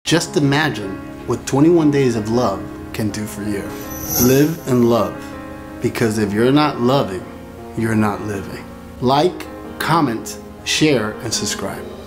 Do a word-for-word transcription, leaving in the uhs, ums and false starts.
Just imagine what twenty-one days of love can do for you. Live and love, because if you're not loving, you're not living. Like, comment, share, and subscribe.